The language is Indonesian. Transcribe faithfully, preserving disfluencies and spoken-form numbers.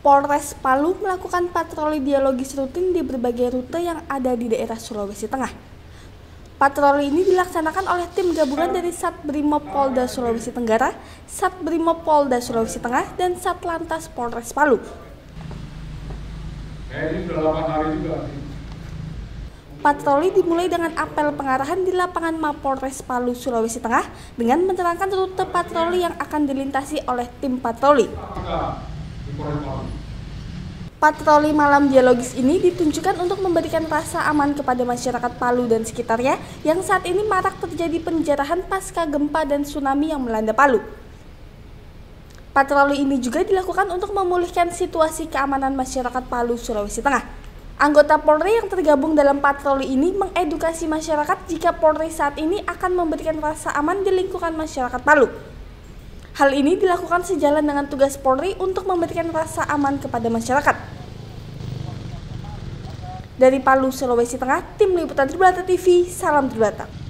Polres Palu melakukan patroli dialogis rutin di berbagai rute yang ada di daerah Sulawesi Tengah. Patroli ini dilaksanakan oleh tim gabungan dari Satbrimob Polda Sulawesi Tenggara, Satbrimob Polda Sulawesi Tengah, dan Satlantas Polres Palu. Patroli dimulai dengan apel pengarahan di lapangan Mapolres Palu, Sulawesi Tengah dengan menerangkan rute patroli yang akan dilintasi oleh tim patroli. Patroli malam dialogis ini ditunjukkan untuk memberikan rasa aman kepada masyarakat Palu dan sekitarnya yang saat ini marak terjadi penjarahan pasca gempa dan tsunami yang melanda Palu. Patroli ini juga dilakukan untuk memulihkan situasi keamanan masyarakat Palu, Sulawesi Tengah. Anggota Polri yang tergabung dalam patroli ini mengedukasi masyarakat jika Polri saat ini akan memberikan rasa aman di lingkungan masyarakat Palu. Hal ini dilakukan sejalan dengan tugas Polri untuk memberikan rasa aman kepada masyarakat. Dari Palu, Sulawesi Tengah, Tim Liputan Tribrata T V, salam Tribrata.